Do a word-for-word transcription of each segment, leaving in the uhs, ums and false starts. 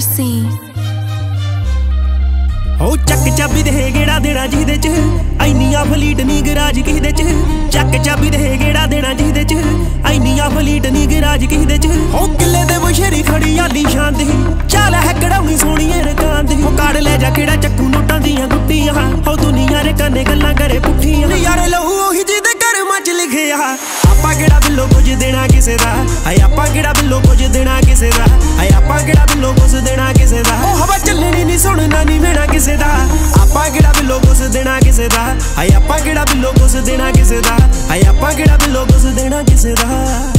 Mercy हो चक चाबी दे गेड़ा देना जिहदे च ऐनियां फलीट नी गराज किहदे च चक चाबी दे गेड़ा देना जिहदे च ऐनियां फलीट नी गराज किहदे च हो किले दे बशेरी खड़ी आली शान दी चाल है कड़ाउनी सोहणीए रकान दी हो काड़ ले जा केड़ा चक्कू नोटां दियां गुट्टियां हो दुनिया रे कन्ने गल्लां करे पुट्ठियां यारे लहू ओही जिहदे घर मच लिखिया आपां केड़ा बिल्लो कुछ देना किसे दा हाय आपां केड़ा बिल्लो कुछ देना किसे दा हाय आपां केड़ा बिल्लो कुछ देना किसे दा ओ हवा चलनी नी सुनना नी मेरा किसे दा आपां केड़ा बिल्लो कुछ देना किसे दा हाय आपां केड़ा बिल्लो कुछ देना किसे दा हाय आपां केड़ा बिल्लो कुछ देना किसे दा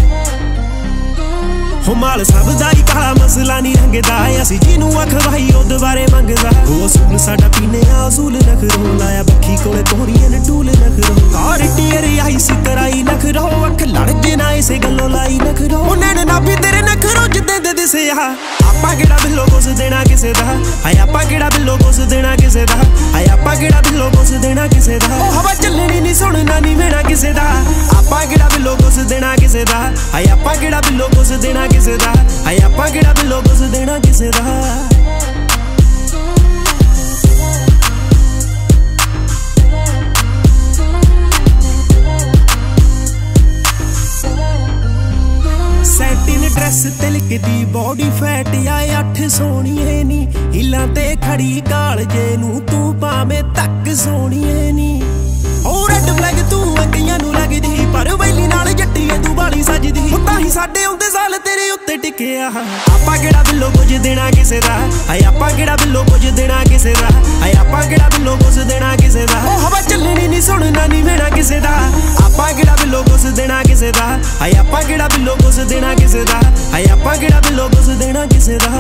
हो माल सब दा ही काला मसला नी रंगदा असी जिनू अखवाई ओ दुबारे मंगदा ओ असूल साडा पीने आ असूल नखरो लाया बखी कोले तोहरीए ने टूल नखरो और टीयर आई सी कराई नखरो अख लड़ जे ना इसे गल्लो लाई नखरो ओ नैन ना भी तेरे नखरो जिद्दे दे दिसे आ आपां केड़ा बिल्लो कुछ देना किसे दा हाय आपां केड़ा बिल्लो कुछ देना किसे दा हाय आपां केड़ा बिल्लो कुछ देना किसे दा ओ हवा चलनी नी सुनना नी मेरा किसे दा आपां केड़ा बिल्लो कुछ देना किसे दा हाय आपां केड़ा बिल्लो कुछ देना किसे दा हाय आपां केड़ा बिल्लो कुछ देना किसे दा सैटिन ड्रेस तिलकदी बॉडी फैट आए अठ सोहणीए नी हिलां ते खड़ी कालजे नू तू भावें तक सोहणीए नी ओ रेड फ्लैग तू अंगियां नू लगदी पर वैली नाल जट्टीए तू बाली सजदी ओ तां ही साडे आउंदे साल तेरे उत्ते टिकिया आपां केड़ा बिल्लो कुछ देना किसे दा हाय आपां केड़ा बिल्लो कुछ देना किसे दा हाय आपां केड़ा बिल्लो कुछ देना किसे दा ओ हवा चलनी नी सुनना नी मेरा किसे दा आपां केड़ा बिल्लो कुछ देना किसे दा हाय आपां केड़ा बिल्लो कुछ देना किसे दा हाय आपां केड़ा बिल्लो कुछ देना किसे दा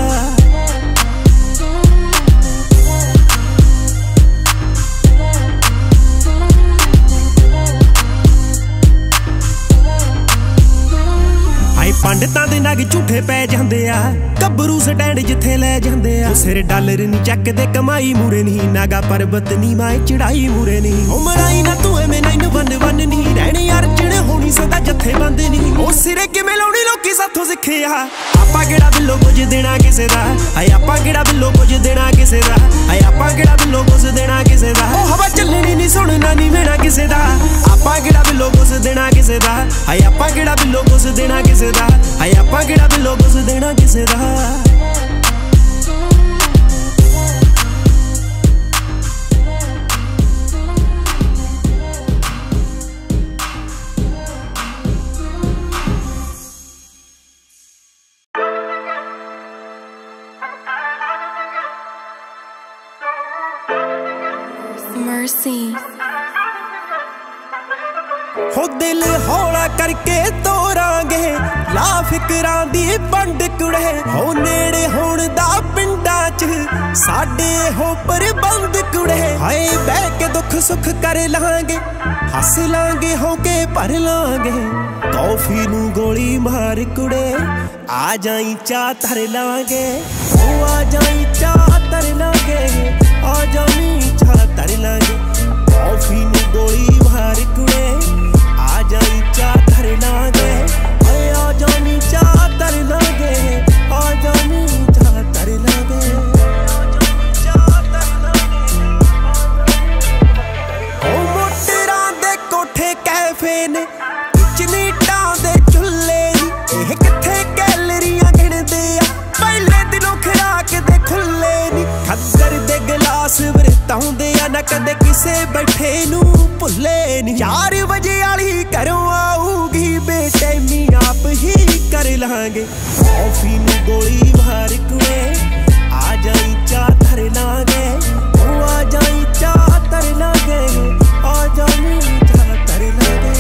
पंडितां दे नग झूठे पै जांदे आ कबरू स्टैंड जिथे लै जांदे आ सिर डॉलर नी चकदे कमाई मूरे नी नागा पर्वत नी माए चढ़ाई मूरे नी ओ मराई ना तू एवें नाइन वन वन नी रहने अर्जन होनी सदा जथे बंद नी ओ सिरे किवें लाउणी लोकी साथों सिक्खिया आपां केड़ा बिल्लो कुछ देना किसे दा हाय आपां केड़ा बिल्लो कुछ देना किसे दा हाय आपां केड़ा बिल्लो कुछ देना किसे दा ओ हवा चलनी नी सुनना नी मेरा किसे दा आपां केड़ा बिल्लो कुछ देना किसे दा हाय आपां केड़ा बिल्लो कुछ देना किसे दा हाय आपां केड़ा बिल्लो कुछ देना किसे दा Mercy हो दिल हौला करके तोरांगे ला फिकरां दी पंड कुड़े हो नेड़े होण दा पिंडां च साडे हो प्रबंध कुड़े हाय बह के दुख सुख कर लांगे हस लांगे हो के भर लांगे कॉफी नू गोली मार कुड़े आ जाई चाह धर लांगे ओ आ जाई चाह धर लांगे आ जाई चाह धर लांगे कॉफी नू गोली मार कुड़े आ जाई चाह धर लांगे हाय आ जानी चाह धर लांगे आ जानी चाह धर लांगे ओ मोटरां दे कोठे कैफे ने चनीटां दे चुल्ले नी एह किथे कैलरियां गिणदे आ पहले दिलों खराक दे खुल्ले नी खद्दर दे गिलास वरताउंदे आ ना कदे किसे बैठे नू भुल्ले नी चार बजे वाली घरों आऊगी बेटे नी आप ही कर लांगे कॉफी नू गोली मार कुड़े आ जाई चाह धर लांगे ओ आ जाई चाह धर लांगे आ जाई चाह धर लांगे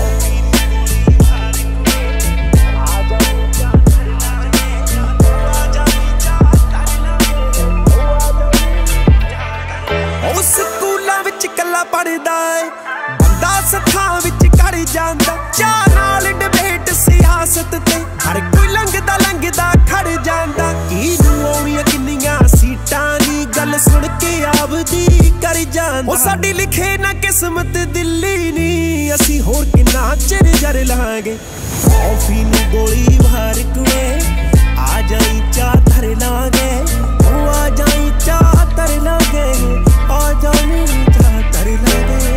ओ स्कूलां विच कल्ला पढ़दा ऐ बंदा सत्थां विच कर जांदा चाह नाल डिबेट सियासत ते हर कोई लंघदा लंघदा खड़ जांदा की नू आउणियां किन्नियां सीटां दी गल सुन के आवदी कर जांदा ओ साडी लिखे ना किस्मत दिल्ली नी असी होर किन्ना चिर जर लांगे कॉफी नू गोली मार कुड़े आ जाई चा धर लांगे ओ आ जाई चा धर लांगे आ जाई चा धर लांगे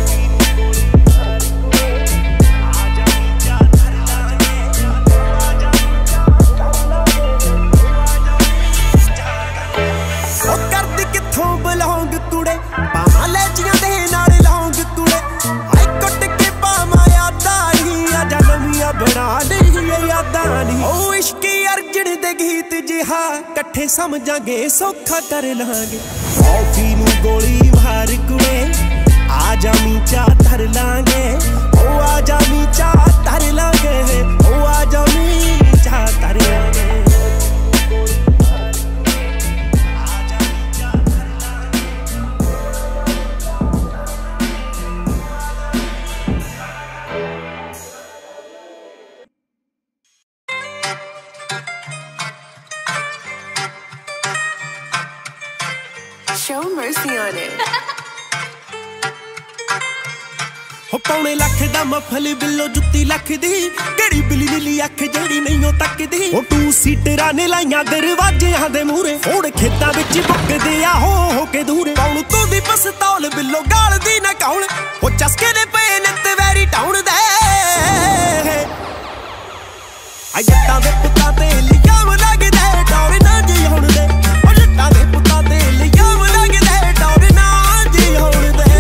बलौंग कुड़े पामा लैचियां दे नाल लौंग कुड़े हाय कुट के पामा यादां नी आजा नवियां बना ली यादां नी ओ इश्की अर्जन दे गीत जिहा कट्ठे समझांगे सौखा कर लांगे कॉफी नू गोली मार कुड़े आजा मीचा धर लांगे ओ आजा मीचा धर लांगे ओ आजा मीचा धर लांगे Show mercy on it. हो पौने लख दा मफल बिल्लो जुत्ती लख दी केड़ी बिली बिली अख जेड़ी नहीं हो तकदी ओ टू सीटरां ने लाइयां दरवाजियां दे मूरे होड़ खेतां विच बुकदे आ हो हो के दूर कौन तू दी पस्तौल बिल्लो गाल दी ना कौन ओ चसके दे पे नत वैरी टाउन दे आ जट्टां दे पुत्तां ते लियाम लगदे टौर ना जी हुण दे ओ जट्टां दे पुत्तां ते लियाम लगदे टौर ना जी हुण दे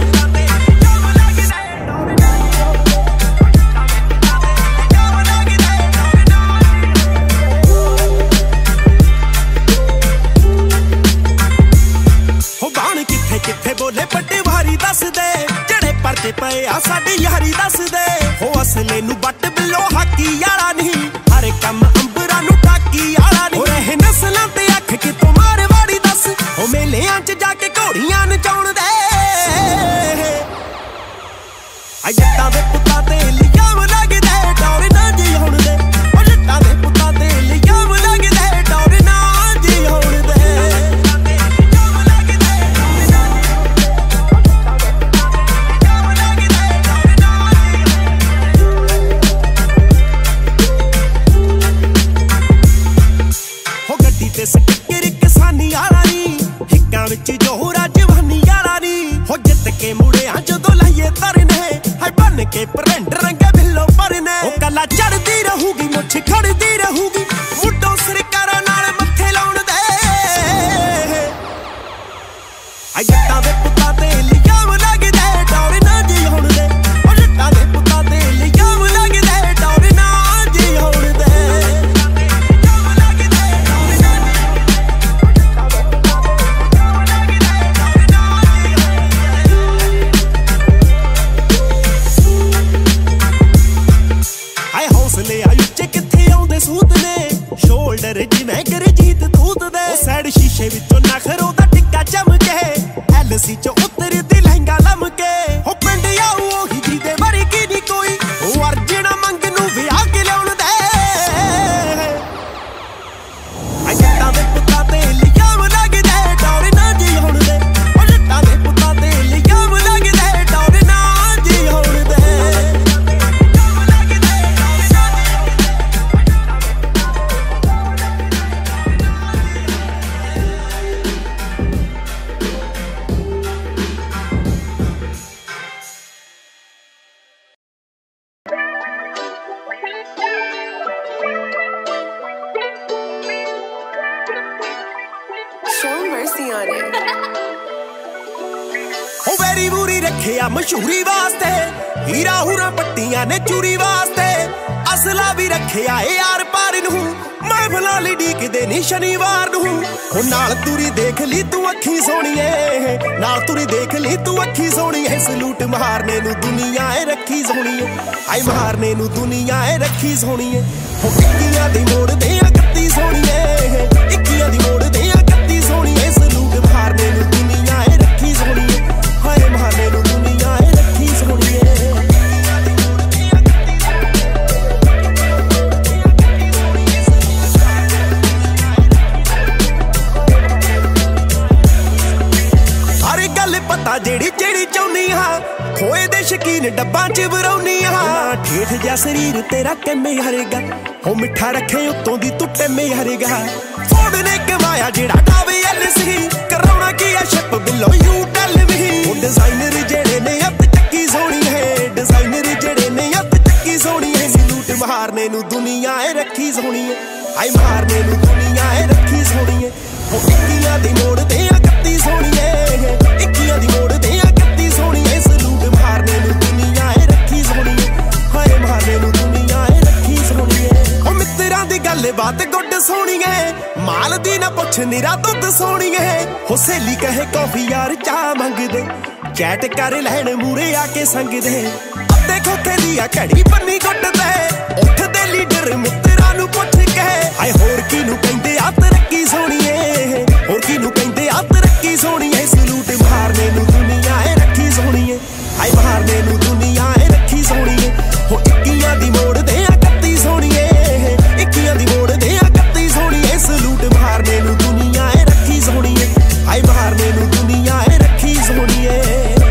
किथे बोले बड़े भारी दस दे जेड़े परते पे आ साडी यारी दस दे हो असले नु बट बिलो हाकी यारा नहीं हर कम अंबरा नु टाकी यारा नहीं रहे नस्लां ते अख कि तुम्हारे वाड़ी दस हो मेलियां च जाके घोड़ियां नचाउण दे आ जट्टां दे पुत्तां ते लियाम लगदे टौर ना जी हुण दे ओ जट्टां दे पुत्तां ते लियाम लगदे टौर ना जी हुण दे स्टिकर किसानी आला नी हिक्कां विच जोरा जवानी आला नी हो जित के मुड़ियां जदों लाइए तरने हाय बन के परंड रंगे बिल्लो परने ओ कला चढ़दी रहूगी मुछ खड़दी रहूगी मुड्डों सरकारां नाल मत्थे लाउण दे आ जट्टां दे पुत्तां ते लियाम लगदे टौर ना जी हुण दे ओ जट्टां दे पुत्तां ते लियाम लगदे टौर ना जी हुण दे सूत ने शोल्डर जिवें गरजीत तूत दे ओ सैड शीशे विचों नखरों दा टिक्का चमके एलसी चो उतरदी लहंगा लमके हो पिंड आऊ ओही जी दे मरी की नी कोई ओ अर्जन मंग नू विआह के लियाउण दे आ जट्टां दे पुत्तां ते लियाम लगदे टौर ना जी हुण दे ओ जट्टां दे पुत्तां ते लियाम लगदे टौर ना जी हुण दे Show mercy on it. हो वेरी बुरी रखिया मशहूरी वास्ते हीरा हुरा पट्टियां ने चूरी वास्ते असला भी रखिया ए यार पार नू महफिलां लई ढीकदे नी शनिवार नू हो नाल तुरी देख ली तू अखी सोहणीए नाल तुरी देख ली तू अखी सोहणीए सलूट मारने नू दुनिया ए रखी सोहणीए आई मारने नू दुनिया ए रखी सोहणीए हो इक्कियां दी मोड़ दे इकत्ती सोहणीए इक्कियां दी मोड़ दे इकत्ती सोहणीए सलूट मारने नू दुनिया ए रखी सोहणीए हाय मारने नू दुनिया ए रखी सोहणीए पता जेड़ी जेड़ी चाहुंदी हां खोए दे शकीन डब्बां च बरौनी हां ठेठ देख जा शरीर तेरा किमें हरेगा हो मिठा रखे उत्तों दी तू टिमें हरेगा फोर्ड ने कमाया जेड़ा डावे एल सी कराउणा की आ शिप बिलो यू टेल मी ओ डिजाइनर जेड़े ने अत चक्की सोहनी है डिजाइनर जेड़े ने अत चक्की सोहनी है सलूट मारने नू दुनिया ए रखी सोहनी है हाय मारने नू दुनिया ए रखी सोहनी है ओ इक्कियां दी मोड़ ते इकत्ती सोहनी है इक्कियां दी मोड़ ते इकत्ती सोहनी है सलूट मारने नू दुनिया ए रखी सोहनी है हाय मारने नू दुनिया ए रखी सोहनी है ओ मित्तरां दी गल बात गुड सोहनी है माल दी ना पुछ निरा दुध सोहनी है हो सहेली कहे कॉफी यार चाह मंग दे चैट कर लैण मूरे आके संग दे अद्धे खोखे दी आ घड़ी बन्नी गुट दे उठ दे लीडर मित्तरां नू पुछ के हाय होर किनू कहंदे आ तरक्की सोहनी है होर किनू कहंदे आ तरक्की सोहनी है सलूट मारने नू दुनिया ए रखी सोहनी है हाय मारने नू दुनिया ए रखी सोहनी है हो इक्कियां दी मोड़ दे इकत्ती सोहनी है इक्कियां दी मोड़ दे इकत्ती सोहनी है सलूट मारने नू दुनिया ए रखी सोहनी है हाय मारने नू दुनिया ए रखी सोहनी है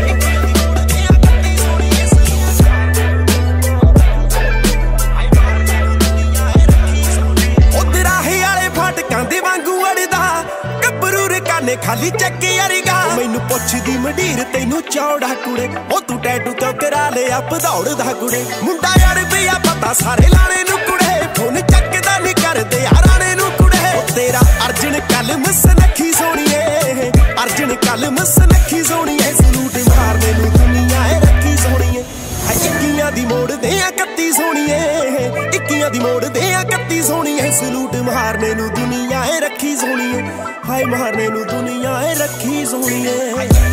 खाली चक्के अरिगा मैनू पुछदी मंडीर तेनू चौड़ा कुड़े ओ तू टैटू क्यों करा ले आप दौड़दा कुड़े मुंडा यार पिया पता सारे लाने नू कुड़े फोन चकदा नहीं करदे याराने नू कुड़े तेरा अर्जन कल मस नखी सोहणीए अर्जन कल मस नखी सोहणीए सलूट मारने नू दुनिया ए रखी सोहणीए इक्कियां दी मोड़ दे इकत्ती सोहणीए इक्कियां दी मोड़ दे इकत्ती सोहणीए सलूट मारने नू दुनिया ए रखी सोहणीए हाय मारने नू दुनिया ए रखी सोहणीए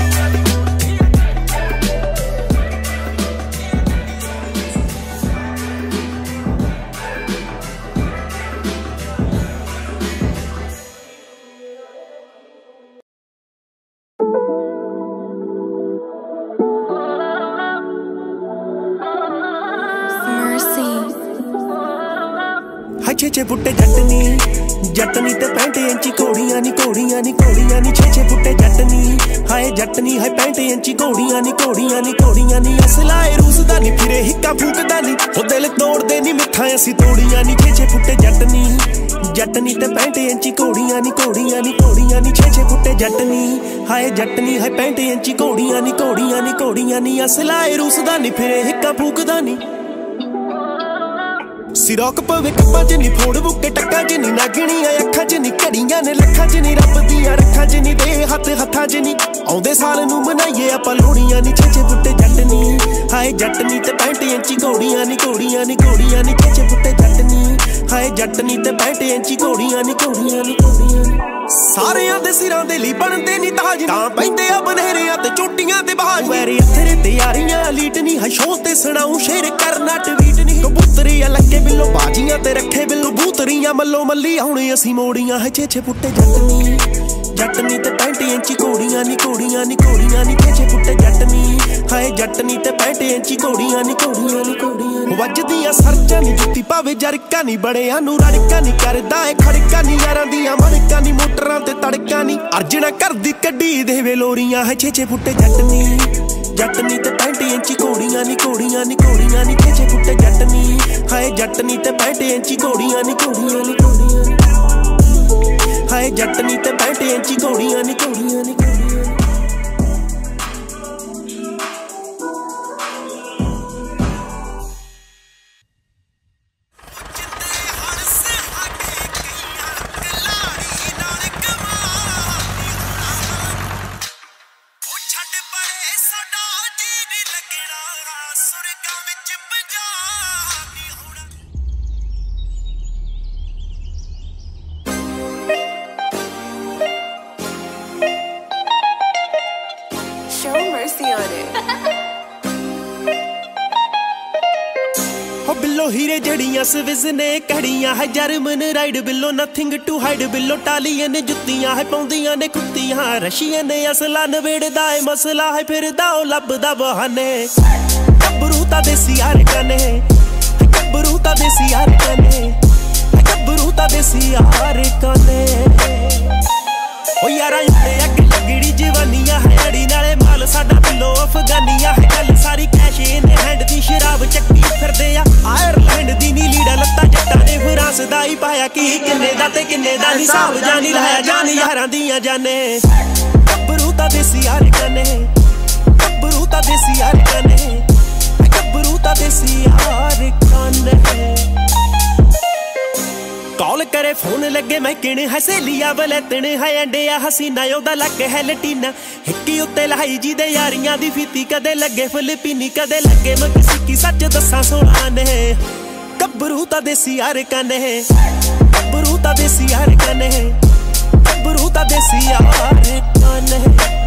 छे छे फुटे जटनी जटनी ते पैंट इंची घोड़ियां नी घोड़ियां नी घोड़ियां नी छे छे फुटे जटनी हाय जटनी हाय पैंट इंची घोड़ियां नी घोड़ियां नी घोड़ियां नी असलाए रूसदा नी फिरे हिक्का फूकदा नी ओ दिल तोड़दे नी मिठा असी तोड़ियां नी छे छे फुटे जटनी जटनी ते पैंट इंची घोड़ियां नी घोड़ियां नी घोड़ियां नी छे छे फुटे जटनी हाय जटनी हाय पैंट इंची घोड़ियां नी घोड़ियां नी घोड़ियां नी असलाए रूसदा नी फिरे हिक्का फूकदा नी सिरोक पवे कप्पां च नी फोड़ बुके टक्कां च नी नागणियां अखां च नी घड़ियां ने लखां च नी रब दियां रखां च नी दे हत्थ हत्थां च नी आउंदे साल नू मनाइए आपां लोहड़ियां नी छे छे फुटे जटनी हाय जटनी ते पैंट इंची घोड़ियां नी घोड़ियां नी घोड़ियां नी छे छे फुटे जटनी हाय जटनी ते पैंट इंची घोड़ियां नी घोड़ियां नी घोड़ियां सारियां दे सिरां दे ली बनदे नी ताज तां पैंदे आ बनेरियां ते चोटियां ते बाज वैरी अथरे ते यारियां लीट नी हाय शो ते सुणाऊं शेर करना ट्वीट नी कबूतरी लगे बिल्लो बाजियां ते रखे बिल्लो बूतरियां मल्लो मल्ली आउणे असी मोड़ियां है छे छे फुटे जटनी जटनी ते पैंट इंची घोड़ियां नी घोड़ियां नी घोड़ियां नी छे छे फुटे जटनी हाय जटनी ते पैंट इंची घोड़ियां नी घोड़ियां नी घोड़ियां वजदियां सरचां नी जुत्ती पावे जरका नी बड़ियां नू रड़का नी करदा ए खड़का नी यारां दियां मणका नी मोटरां ते तड़का नी अर्जना करदी कड्डी देवे लोरियां है छे छे फुटे जटनी जटनी ते पैंट इंची घोड़ियां नी घोड़ियां नी घोड़ियां नी छे छे फुटे जटनी हाय जटनी ते पैंट इंची घोड़ियां नी घोड़ियां नी घोड़ियां हाय जटनी ते पैंट इंची घोड़ियां नी घोड़ियां नी घोड़ियां हीरे जड़ियां स्विस ने कड़ियां है जर्मन राइड बिलो नथिंग टू हाइड बिलो टालियां ने जुत्तियां है पौंदियां ने कुत्तियां रशिया ने असला नवेड़दा है मसला है फिर दाओ लभदा बहाने गब्बरू ता देसी यार कने गब्बरू ता देसी यार कने गब्बरू ता देसी यार कने ओ यारा इत्ते अग लगड़ी जवानियां है अड़ी नाले माल साडा बिलो अफगानियां है गल सारी कैश इन हैंड दी शराब चक्की फिरदे आ यारां दियां जाने गब्बरू तां देसी यार कने गब्बरू तां देसी यार कने गब्बरू तां देसी यार कने कॉल करे फोन लगे मैं किण है सहेलिया बलैतण है अंडिया हसीना ओदा लग है लटीना हिक्की उत्ते लाई जी दे यारियां दी फीती कदे लगे फिलिपीनी कदे लगे मक्सिकी सच दस्सां सोना ने गब्बरू तां देसी यार कने गब्बरू तां देसी यार कने गब्बरू तां देसी यार कने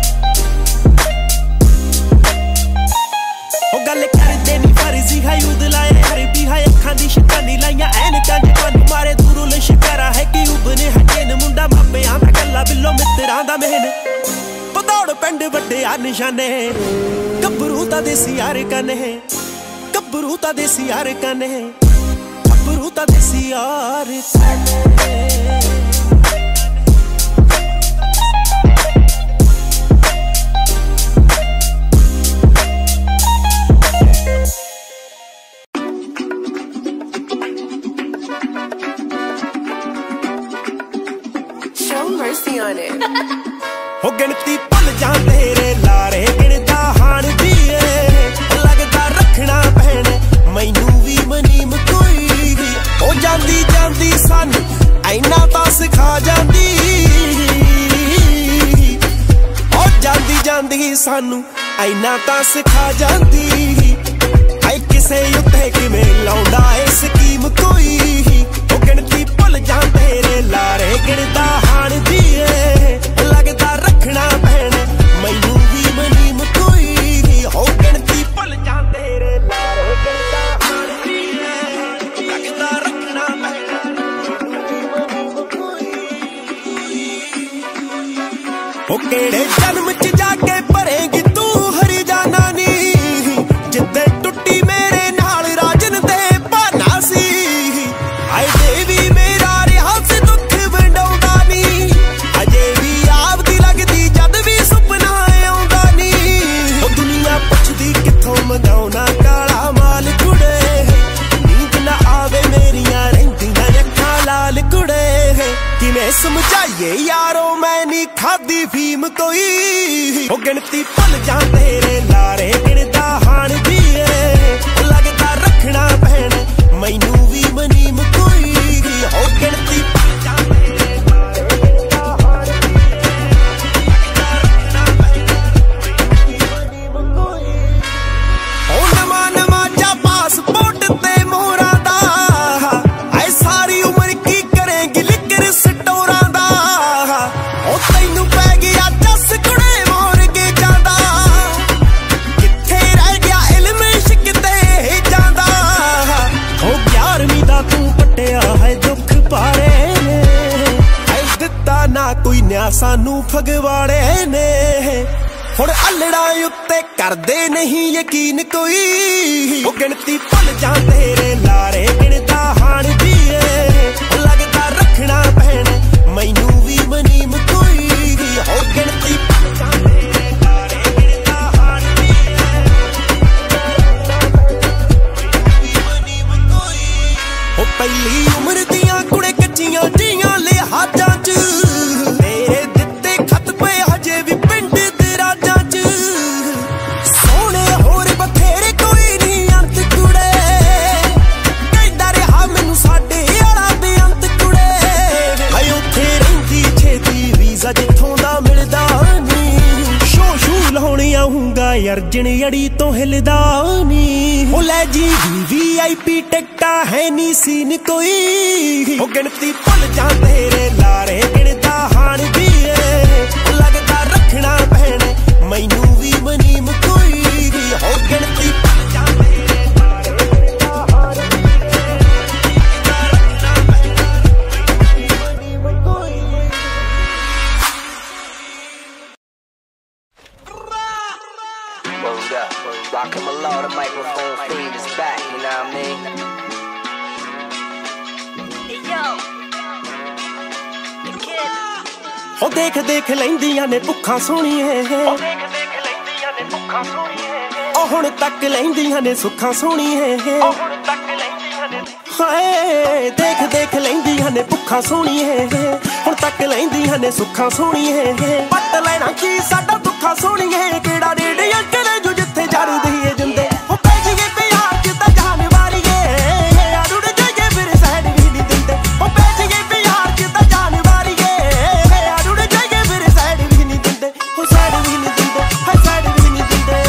ओ गल करदे नी फर्जी है उद लाए हर भी है अखां दी शैतानी लाइयां ऐनकां जवानी मारे दूरों शिकारा है कि उबने है जिन मुंडा मापियां दा गल्ला बिल्लो मित्रां दा मेहन पदौड़ पिंड वड्डे आ निशाने गब्बरू तां देसी यार कने गब्बरू तां देसी यार कने गब्बरू तां देसी यार कने Mercy on it. हो गिनती भुल जा तेरे लारे गिनदा हाण दी लगदा रखना पैने मैनू भी मनीम कोई हो जांदी जांदी सानू ऐना तां सिखा जांदी हो जांदी जांदी सानू ऐना तां सिखा जांदी ऐ किसे उत्ते किवें लाउंदा ए स्कीम कोई हो गिनती भुल जा तेरे लारे गिनदा हाण दी लगदा रखना पैने मैनू भी मनीम कोई हो गिनती भुल जा तेरे लारे गिनदा हाण दी लगदा रखना पैने मनीम कोई हो केड़े जन्म च जाके भरेगी तू हरी जाना नी जिद्दे टुट्टी मेरे नाल राजन दे भाना सी आए देवी मेरा रिहा से दुख वंडाउंदा नी अजे भी आपदी लगदी जद भी सुपना आउंदा नी ओ दुनिया पुछदी किथों मंगाउना काला माल कुड़े नींद ना आवे मेरियां रहिंदियां अखां लाल कुड़े किवें समझाइए यारो मैं नी खादी फीम कोई ओ गिनती भुल जा तेरे लारे गिनदा हाण दी लगदा रखना पैने मैनू भी मनीम कोई हो गिनती भुल जा तेरे लारे गिनदा हाण दी लगदा रखना पैने मनीम कोई ओ नवा नवा जा पासपोर्ट ते मोहरां दा ऐ सारी उम्र की करेंगी लिकर स्टोरां दा ओ तैनू पै गया जस कुड़े मोर के जांदा किथे रह गया इल्म इश्क ते जांदा ओ ग्यारहवीं दा तू पट्टिया है दुख पारे ने ऐ दित्ता ना कोई न्या सानू फगवाड़े ने हुण अल्लड़ा उत्ते करदे नहीं यकीन कोई ओ गिनती भुल जा तेरे लारे गिनदा हाण दी लगदा रखना पैने मैनू भी मनीम कोई हो गिनती भुल जा तेरे लारे गिनदा हाण दी मनीम कोई हो पहली उम्र दियां कुड़े कच्चियां जियां लिहाजां च तेरे दित्ते खत पे हजे भी पिंड दे राजां च सोने होर बथेरे कोई नहीं अंत कुड़े कहंदा रहा मैनू साडे आला दे अंत कुड़े हाय उत्थे रहिंदी छेती वीज़ा जिथों दा मिलदा नी शो शू लाउणी आऊंगा अर्जन अड़ी तो हिलदा नी ओ लै जी वी आई पी टिकटा है नी सीन कोई ओ गिनती भुल जा तेरे लारे गिनदा हाण दी लगदा रखना पैने मैनू भी मनीम कोई हो गिनती भुल जा तेरे लारे गिनदा हाण दी लगदा रखना पैने मनीम कोई Word up, rockin' my law, the microphone fiend is back, you know what I mean? Hey yo, the kid. हो देख देख लैंदियां ने भुक्खां सोहणीए Oh, देख देख लैंदियां ने भुक्खां सोहणीए ओ हुण तक लैंदियां ने सुखां सोहणीए Oh, हुण तक लैंदियां ने ਹਾਏ ਦੇਖ ਦੇਖ ਲੈਂਦੀਆਂ ਨੇ ਭੁੱਖਾਂ ਸੋਹਣੀਏ ਹੁਣ ਤੱਕ ਲੈਂਦੀਆਂ ਨੇ ਸੁੱਖਾਂ ਸੋਹਣੀਏ ਪੱਟ ਲੈਣਾ ਕੀ ਸਾਡਾ ਦੁੱਖਾਂ ਸੋਹਣੀਏ ਕਿਹੜਾ ਰੇੜੀਆਂ ਕਰੇ ਜੋ ਜਿੱਥੇ ਜੜਦੀ ਏ ਜਿੰਦੇ ਉਹ ਪੈ ਜੀਏ ਪਿਆਰ ਚ ਤਾਂ ਜਾਨ ਵਾਰੀਏ ਆੜੂੜ ਜਾਈਏ ਫਿਰ ਸਾਈਡ ਵੀ ਨਹੀਂ ਦਿੰਦੇ ਉਹ ਪੈ ਜੀਏ ਪਿਆਰ ਚ ਤਾਂ ਜਾਨ ਵਾਰੀਏ ਆੜੂੜ ਜਾਈਏ ਫਿਰ ਸਾਈਡ ਵੀ ਨਹੀਂ ਦਿੰਦੇ ਉਹ ਸਾਈਡ ਵੀ ਨਹੀਂ ਦਿੰਦੇ ਹਾਂ ਸਾਈਡ ਵੀ ਨਹੀਂ ਦਿੰਦੇ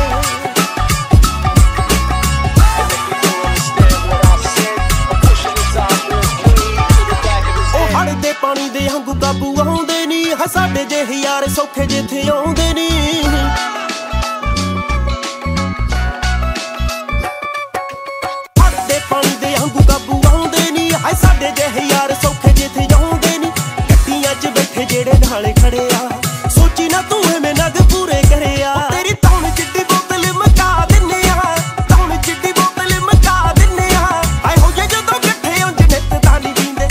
ਦੇ ਪਾਣੀ ਦੇ ਵਾਂਗੂ ਕਾਬੂ ਆਉਂਦੇ ਨੀ ਹੈ ਸਾਡੇ ਜਿਹੇ ਯਾਰ ਸੌਖੇ ਜਿੱਥੇ ਆਉਂਦੇ ਨੀ ਦੇ ਪਾਣੀ ਦੇ ਵਾਂਗੂ ਕਾਬੂ ਆਉਂਦੇ ਨੀ ਹੈ ਸਾਡੇ ਜਿਹੇ ਯਾਰ ਸੌਖੇ ਜਿੱਥੇ ਆਉਂਦੇ ਨੀ ਗੱਡੀਆਂ 'ਚ ਬੈਠੇ ਜਿਹੜੇ ਨਾਲ ਖੜੇ ਆ ਸੋਚੀ ਨਾ ਤੂੰ ਐਵੇਂ ਨਗ ਪੂਰੇ ਕਰਿਆ ਤੇਰੀ ਤੌਣ ਜਿੱਡੀ ਬੋਤਲ ਮਕਾ ਦਿੰਨੇ ਆ ਤੌਣ ਜਿੱਡੀ ਬੋਤਲ ਮਕਾ ਦਿੰਨੇ ਆ ਆਏ ਹੋ ਜੇ ਜਦੋਂ ਇਕੱਠੇ ਉਂਝ ਨਿੱਤ ਤਾਂ ਨਹੀਂ ਪੀਂਦੇ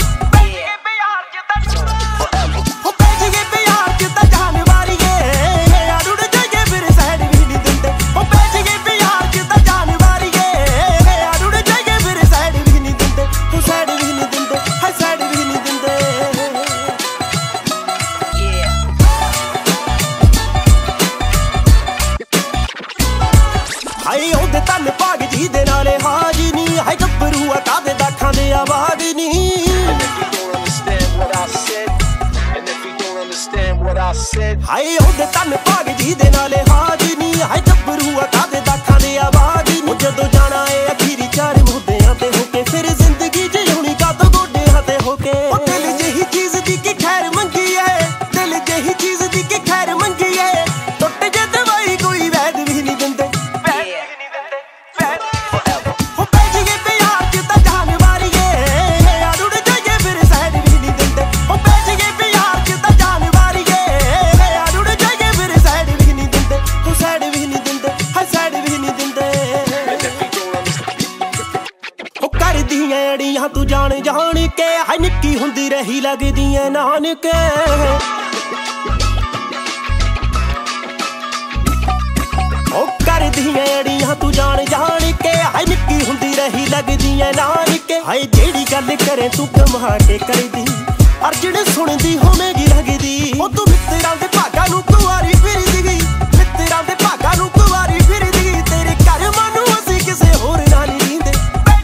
ਹਾਏ ਉਹਦੇ ਤਨ ਭਾਗ ਜੀ ਦੇ ਨਾਲੇ ਹਾਜੀ ਨੀ ਹਾਏ ਗੱਭਰੂ ਆ ਕਾਦੇ ਦਾਖਾਂ ਦੇ ਆਵਾਜ਼ ਨੀ ਹਾਏ ਉਹਦੇ ਤਨ ਭਾਗ ਜੀ ਦੇ ਨਾਲੇ ਹਾਜੀ ਨੀ ਹਾਏ ਗੱਭਰੂ ਆ ਕਾਦੇ ਦਾਖਾਂ ਦੇ ਆਵਾਜ਼ ਨੀ ਜਦੋਂ ਜਾਣਾ ਏ ਅਖੀਰੀ ਚਾਰ ਮੁੱਦਿਆਂ ਤੇ ਹੋ ਕੇ ਫਿਰ ਜ਼ਿੰਦਗੀ ਜਿਉਣੀ ਕਾਦੋਂ ਗੋਡਿਆਂ ਤੇ ਹੋ ਕੇ ਉਹ ਦਿਲ ਜਿਹੀ ਚੀਜ਼ ਦੀ ਕੀ ਖੈਰ ਮੰਗੀ ਏ ਦਿਲ ਜਿਹੀ ਚੀਜ਼ ਦੀ ਕੀ ਖੈਰ ਮੰਗੀ ਏ ਟੁੱਟ ਜੇ ਦਵਾਈ ਕੋਈ ਵੈਦ ਵੀ ਨਹੀਂ ਦਿੰਦੇ ਅੜੀਆਂ ਤੂੰ ਜਾਣ ਜਾਣ ਕੇ ਹਾਏ ਨਿੱਕੀ ਹੁੰਦੀ ਰਹੀ ਲੱਗਦੀਆਂ ਨਾਨਕੇ ਉਹ ਕਰਦੀਆਂ ਅੜੀਆਂ ਤੂੰ ਜਾਣ ਜਾਣ ਕੇ ਹਾਏ ਨਿੱਕੀ ਹੁੰਦੀ ਰਹੀ ਲੱਗਦੀਆਂ ਨਾਨਕੇ ਹਾਏ ਜਿਹੜੀ ਗੱਲ ਕਰੇ ਤੂੰ ਕਮਾ ਕੇ ਕਰਦੀ ਅਰਜਣ ਸੁਣਦੀ ਹੋਵੇਗੀ ਲੱਗਦੀ ਉਹ ਤੂੰ ਮਿੱਤਰਾਂ ਦੇ ਭਾਗਾਂ ਨੂੰ ਕੁਵਾਰੀ ਫਿਰਦੀ ਮਿੱਤਰਾਂ ਦੇ ਭਾਗਾਂ ਨੂੰ ਕੁਵਾਰੀ ਫਿਰਦੀ ਤੇਰੇ ਕਰਮਾਂ ਨੂੰ ਅਸੀਂ ਕਿਸੇ ਹੋਰ ਨਾਲ ਨਹੀਂ ਲੀਂਦੇ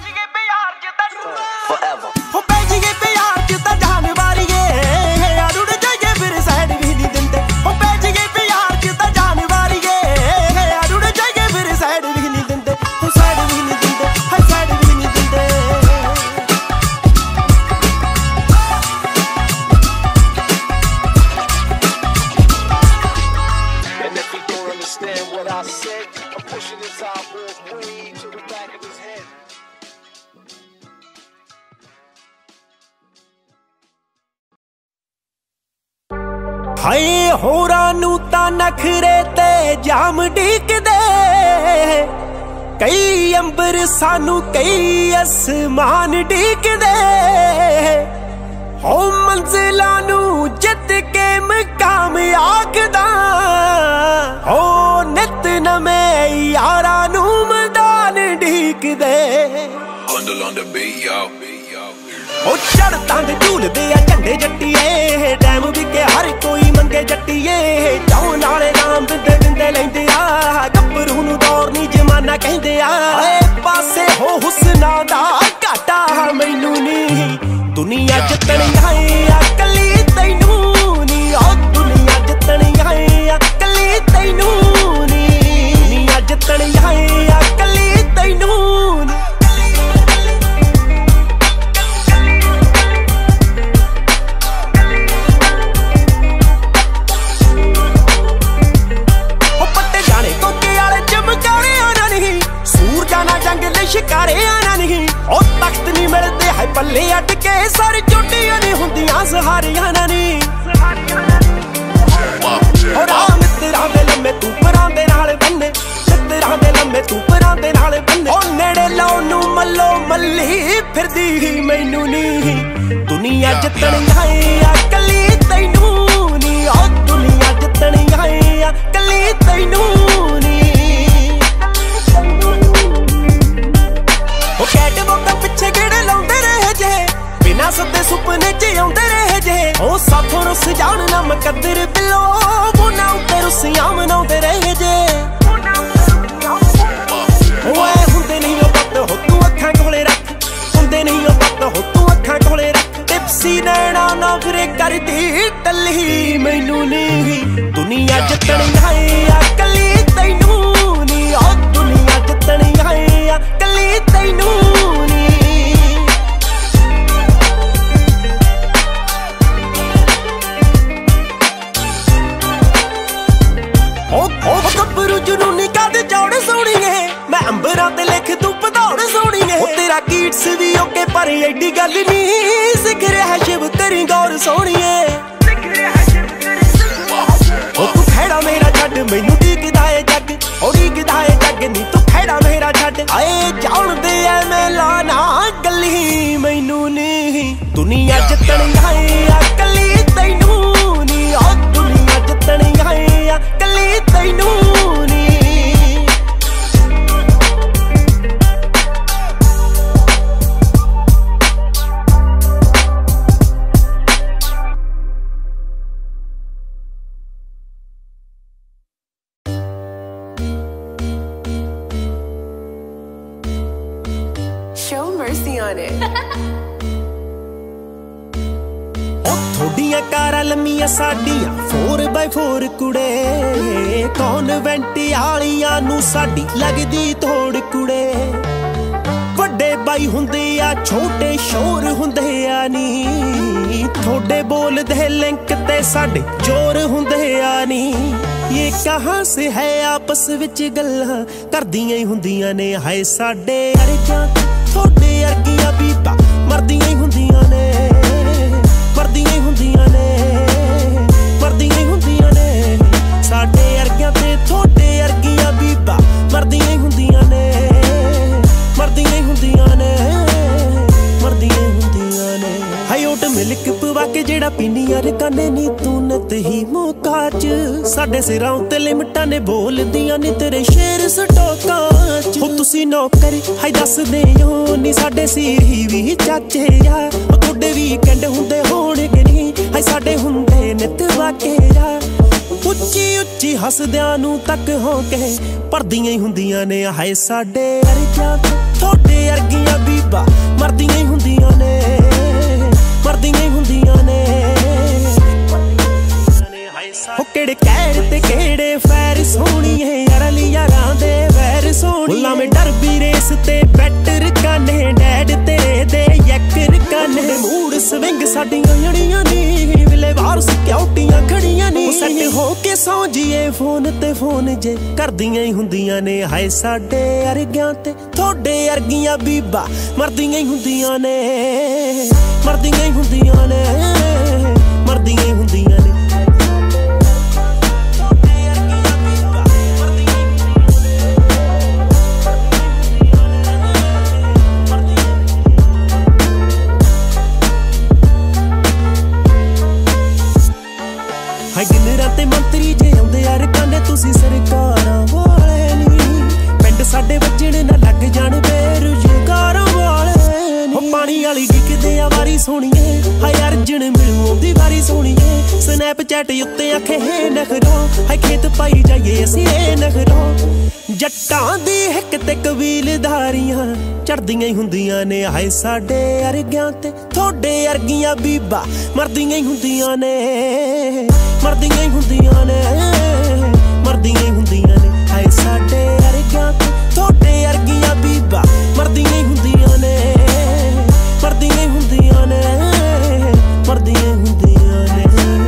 ਉਹ ਪੈ ਜੀਏ ਪਿਆਰ ਚ ਤਾਂ ਜਾਨ ਵਾਰੀਏ ਆੜੂੜ ਜਾਈਏ ਫਿਰ ਸਾਈਡ ਵੀ ਨਹੀਂ ਦਿੰਦੇ ਉਹ ਪੈ ਜੀਏ ਪਿਆਰ ਚ ਤਾਂ ਜਾਨ ਵਾਰੀਏ ਆੜੂੜ ਜਾਈਏ ਫਿਰ ਸਾਈਡ ਵੀ ਨਹੀਂ ਦਿੰਦੇ ਉਹ ਸਾਈਡ ਵੀ ਨਹੀਂ ਦਿੰਦੇ ਹਾਂ ਸਾਈਡ ਵੀ ਨਹੀਂ ਦਿੰਦੇ And if you don't understand what I said, I'm pushing this eyeball way to the back of his head. ਹਾਏ ਹੋਰਾਂ ਨੂੰ ਤਾਂ ਨਖਰੇ ਤੇ ਜਾਮ ਢੀਕਦੇ ਕਈ ਅੰਬਰ ਸਾਨੂੰ ਕਈ ਅਸਮਾਨ ਢੀਕਦੇ ਹੋ ਮੰਜ਼ਿਲਾਂ ਨੂੰ ਜਿੱਤ ਕੇ ਮਕਾਮ ਆਖਦਾ ਹੋ ਨਿਤ ਨਵੇਂ ਯਾਰਾਂ ਨੂੰ ਮੈਦਾਨ ਢੀਕਦੇ ਉਹ ਚੜ੍ਹਤਾਂ ਦੇ ਝੂਲਦੇ ਆ ਝੰਡੇ ਜੱਟੀਏ ਟਾਈਮ ਵੀ ਕੇ ਹਰ ਕੋਈ ਮੰਗੇ ਜੱਟੀਏ ਜਾਉ ਨਾਲੇ ਨਾਮ ਬਿੰਦੇ ਬਿੰਦੇ ਲੈਂਦੇ ਆ ਗੱਭਰੂ ਨੂੰ ਦੌਰ ਨੀ ਜਮਾਨਾ ਕਹਿੰਦੇ ਆ ਏ ਪਾਸੇ ਹੋ ਹੁਸਨਾ ਦਾ ਘਾਟਾ ਮੈਨੂੰ ਨੀ ਦੁਨੀਆ ਜਿੱਤਣੀ ਆ ਕੱਲੀ ਤੈਨੂੰ ਨੀ ਉਹ ਦੁਨੀਆ ਜਿੱਤਣੀ ਆ ਕੱਲੀ ਤੈਨੂੰ ਨੀ ਦੁਨੀਆ ਜਿੱਤਣੀ ਆ ਕੱਲੀ ਤੈਨੂੰ ਨੀ ਸ਼ਿਕਾਰਿਆਂ ਨਾ ਨਹੀਂ ਉਹ ਤਖਤ ਨਹੀਂ ਮਿਲਦੇ ਹੈ ਪੱਲੇ ਅੱਡ ਕੇ ਸਾਰੀ ਚੋਟੀਆਂ ਨਹੀਂ ਹੁੰਦੀਆਂ ਸਹਾਰਿਆਂ ਨਾ ਨਹੀਂ ਉਹ ਰਾਮ ਮਿੱਤਰਾਂ ਦੇ ਲੰਮੇ ਤੂੰ ਪਰਾਂ ਦੇ ਨਾਲ ਬੰਨੇ ਮਿੱਤਰਾਂ ਦੇ ਲੰਮੇ ਤੂੰ ਪਰਾਂ ਦੇ ਨਾਲ ਬੰਨੇ ਉਹ ਨੇੜੇ ਲਾਉ ਨੂੰ ਮੱਲੋ ਮੱਲੀ ਫਿਰਦੀ ਮੈਨੂੰ ਨਹੀਂ ਦੁਨੀਆ ਜਿੱਤਣੀ ਆ ਕੱਲੀ ਤੈਨੂੰ ਨੀ ਉਹ ਦੁਨੀਆ ਜਿੱਤਣੀ ਆ ਕੱਲੀ ਤੈਨੂੰ ਨੀ Okay बैट वोटा पिछे गेड़े लाउंदे रहे जे बिना सदे सुपने च आउंदे रहे जे ओ साथों रुस जान ना मुकद्दर बिलो बुना उत्ते रुसियां मनाउंदे रहे जे ओए हुंदे नहीं ओ पत हो तू अखां कोले रख हुंदे नहीं ओ पत हो तू अखां कोले रख टिप्सी नैना ना फिरे करदी टल्ली मैनू नहीं दुनिया जितनी है अकली तैनू नी ओ दुनिया जितनी है अकली तैनू नी ओ ओ गब्बरू जुनूनी कादे चौड़े सोहणीए मैं अंबरां ते लिख तू पधौड़ सोहणीए ओ तेरा कीट्स भी ओके पर एडी गल नहीं सिख रहा शिव करी गौर सोहणीए ओ तू खैड़ा मेरा छड्ड मैनू ढीकदा ए जग ओ ढीकदा ए जग नी तू खैड़ा मेरा छड्ड आए जाणदे ऐ मैं लाना गल्ली मैनू नहीं दुनिया जितनी है अकली तैनू नी ओ दुनिया जितनी है अकली तैनू नी Show mercy on it. थोड़ियां कारां लम्मियां साडियां फोर बाय फोर कुड़े कॉन्वेंट आलियां नू साडी लगदी थोड़ कुड़े वड्डे बाई हुंदे आ छोटे शोर हुंदे आ नी थोड़े बोलदे लिंक ते साडे जोर हुंदे आ नी ये कहां से है आपस विच गल्लां करदियां हुंदियां ने हाय साडे अर्जां थोड़े अर्गियां बीबा मरदियां हुंदियां ने मरदियां हुंदियां ने मरदियां हुंदियां ने साडे अर्गियां ते थोड़े अर्गियां बीबा मरदियां हुंदियां ने मरदियां हुंदियां ने मरदियां हुंदियां ने हाय ओट मिल्क पवा के जेड़ा पीनी यार काने नी तू नत ही मोकाच साडे सिरां उत्ते लिमटां ने बोलदियां नी तेरे शेर सटोकां च हो तुसी नौकर हाय दस दे ओ नी साडे सिर ही भी चाचे आ ओ थोड़े वीकेंड हुंदे होणगे नी हाय साडे हुंदे नित वाकेरा उच्ची उच्ची हसदियां नू तक हो के परदियां ही हुंदियां ने हाय साडे अर्जां थोड़े अर्गियां बीबा मरदियां ही हुंदियां ने मरदियां ही हुंदियां ने हो केड़े कैर ते केड़े फैर सोहणीए यारां यारां दे वैर सोहणीए में डर भी रेस ते बैटर काने डैड तेरे दे यकर काने मूड स्विंग साडियां जड़ियां नी विले बाहर सिक्योरिटियां खड़ियां नी सैट हो के सौ जीए फोन ते फोन जे करदियां ही हुंदियां ने हाय साडे अर्गियां ते थोड़े अर्गियां बीबा मरदियां ही हुंदियां ने मरदियां ही हुंदियां ने मरदियां ही हुंदियां ने हाय गिनरां ते मंत्री जे आउंदे यार काने तुसी सरकारां वाले नी पिंड साडे वजण ना लग जाण बेरुजगारां वाले नी हो पानी वाली डिकदे आ वारी सोहणीए हाय अर्जन मिलू औंदी वारी सोहणीए स्नैपचैट उत्ते आखे हे नखरो हाय खेत पाई जाइए असीं ए नखरो जट्टां दी हिक ते कबीलदारियां चढ़दियां ही हुंदियां ने हाय साडे अर्गियां ते थोड़े अर्गियां बीबा मरदियां ही हुंदियां ने मरदियां ही हुंदियां ने मरदियां ही हुंदियां ने हाय साडे अर्गियां ते थोड़े अर्गियां बीबा मरदियां ही हुंदियां ने मरदियां ही हुंदियां ने मरदियां ही हुंदियां ने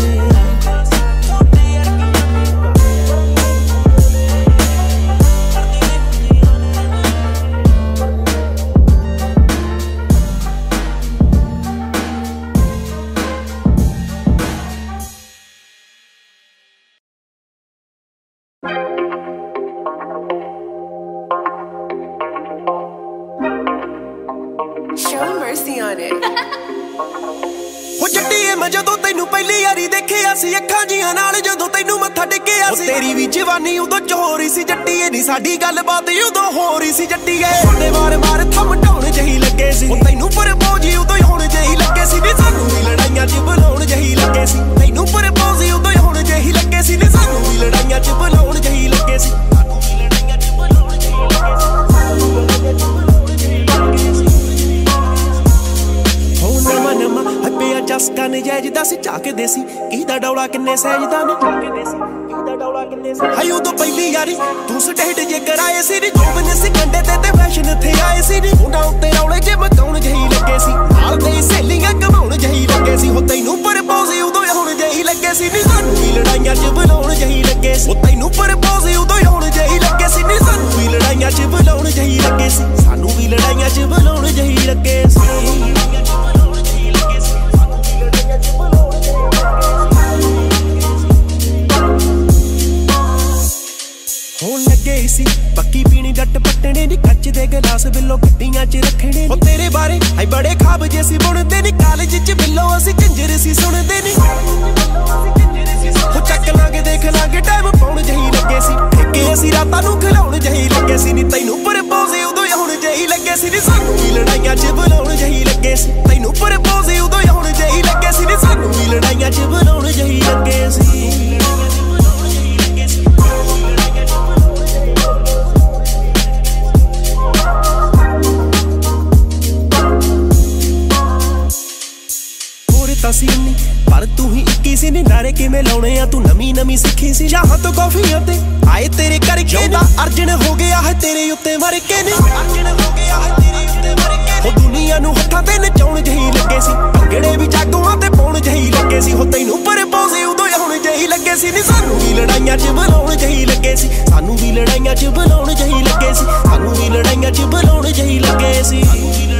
Show mercy on it. हो जट्टीए मैं जदों तैनू पहली यारी देखिया सी अखां जियां नाल जदों तैनू मत्था टेकिया सी तेरी भी जवानी उदों चोरी सी जट्टीए नी साडी गलबात उदों हो रही सी जट्टीए वार वार थम ढाउण जही ਸਹਿਜਦਾ ਸੀ ਝਾਕਦੇ ਸੀ ਕਿਹਦਾ ਡੌਲਾ ਕਿੰਨੇ ਸਹਿਜਦਾ ਨੇ ਝਾਕਦੇ ਸੀ ਕਿਹਦਾ ਡੌਲਾ ਕਿੰਨੇ ਹਾਈ ਉਦੋਂ ਪਹਿਲੀ ਯਾਰੀ ਤੂੰ ਸਟੇਟ ਜੇ ਕਰਾਏ ਸੀ ਨੀ ਜੋਬਨ ਸੀ ਕੰਡੇ ਤੇ ਤੇ ਫੈਸ਼ਨ ਥੇ ਆਏ ਸੀ ਨੀ ਉਹਨਾਂ ਉੱਤੇ ਰੌਲੇ ਜੇ ਮਕਾਉਣ ਜਹੀ ਲੱਗੇ ਸੀ ਨਾਲ ਦੇ ਸਹੇਲੀਆਂ ਕਮਾਉਣ ਜਹੀ ਲੱਗੇ ਸੀ ਹੋ ਤੈਨੂੰ ਪ੍ਰਪੋਜ਼ ਉਦੋਂ ਹੁਣ ਜਹੀ ਲੱਗੇ ਸੀ ਨੀ ਸਾਨੂੰ ਵੀ ਲੜਾਈਆਂ ਚ ਬੁਲਾਉਣ ਜਹੀ ਲੱਗੇ ਸੀ ਹੋ ਤੈਨੂੰ ਪ੍ਰਪੋਜ਼ ਉਦੋਂ ਹੁਣ ਜਹੀ ਲੱਗੇ ਸੀ ਨੀ ਸਾਨੂੰ ਵੀ ਲੜਾਈਆਂ ਚ ਬੁਲਾਉਣ ਜਹੀ ਲੱਗੇ ਸੀ ਸਾਨੂੰ ਵੀ ਲੜਾਈਆਂ ਚ ਬੁਲਾਉਣ ਜਹੀ ਲੱਗੇ ਸੀ ਹੋਣ ਲੱਗੇ ਸੀ ਪੱਕੀ ਪੀਣੀ ਡੱਟ ਪੱਟਣੇ ਨੀ ਕੱਚ ਦੇ ਗਲਾਸ ਬਿੱਲੋ ਗੱਡੀਆਂ ਚ ਰੱਖਣੇ ਹੋ ਤੇਰੇ ਬਾਰੇ ਹਾਈ ਬੜੇ ਖਾਬ ਜੇ ਸੀ ਬੁਣਦੇ ਨੀ ਕਾਲਜ ਚ ਬਿੱਲੋ ਅਸੀਂ ਕੰਜਰ ਸੀ ਸੁਣਦੇ ਨੀ ਹੋ ਚੱਕ ਲਾਂਗੇ ਦੇਖ ਲਾਂਗੇ ਟਾਈਮ ਪਾਉਣ ਜਹੀ ਲੱਗੇ ਸੀ ਠੇਕੇ ਅਸੀਂ ਰਾਤਾਂ ਨੂੰ ਖਿਲਾਉਣ ਜਹੀ ਲੱਗੇ ਸੀ ਨੀ ਤੈਨੂੰ ਪ੍ਰਪੋਜ਼ ਉਦੋਂ ਹੁਣ ਜਹੀ ਲੱਗੇ ਸੀ ਨੀ ਸਾਨੂੰ ਵੀ ਲੜਾਈਆਂ ਚ ਬੁਲਾਉਣ ਜਹੀ ਲੱਗੇ ਸੀ ਤੈਨੂੰ ਪ੍ਰਪੋਜ਼ ਉਦੋਂ ਹੁਣ ਜਹੀ ਲੱਗੇ ਸੀ ਨੀ ਸਾਨੂੰ ਵੀ ਲੜਾਈਆਂ ਚ ਬੁਲਾਉਣ ਜਹੀ ਲੱਗੇ ਸੀ ਸੀ ਨੀ ਪਰ ਤੂੰ ਹੀ ਇੱਕੀ ਸੀ ਨੀ ਨਾਰੇ ਕਿਵੇਂ ਲਾਉਣੇ ਆ ਤੂੰ ਨਵੀਂ ਨਵੀਂ ਸਿੱਖੀ ਸੀ ਚਾਹਾਂ ਤੋਂ ਕਾਫੀਆਂ ਤੇ ਆਏ ਤੇਰੇ ਕਰਕੇ ਨਾ ਅਰਜਨ ਹੋ ਗਿਆ ਹੈ ਤੇਰੇ ਉੱਤੇ ਮਰ ਕੇ ਨੇ ਅਰਜਨ ਹੋ ਗਿਆ ਹੈ ਤੇਰੇ ਉੱਤੇ ਮਰ ਕੇ ਹੋ ਦੁਨੀਆ ਨੂੰ ਹੱਥਾਂ ਤੇ ਨਚਾਉਣ ਜਹੀ ਲੱਗੇ ਸੀ ਭੰਗੜੇ ਵੀ ਜਾਗੋਆਂ ਤੇ ਪਾਉਣ ਜਹੀ ਲੱਗੇ ਸੀ ਹੋ ਤੈਨੂੰ ਪ੍ਰਪੋਜ਼ ਉਦੋਂ ਹੁਣ ਜਹੀ ਲੱਗੇ ਸੀ ਨੀ ਸਾਨੂੰ ਵੀ ਲੜਾਈਆਂ ਚ ਬੁਲਾਉਣ ਜਹੀ ਲੱਗੇ ਸੀ ਸਾਨੂੰ ਵੀ ਲੜਾਈਆਂ ਚ ਬੁਲਾਉਣ ਜਹੀ ਲੱਗੇ ਸੀ ਸਾਨੂੰ ਵੀ ਲੜਾਈਆਂ ਚ ਬੁਲਾਉਣ ਜਹੀ ਲੱਗੇ ਸੀ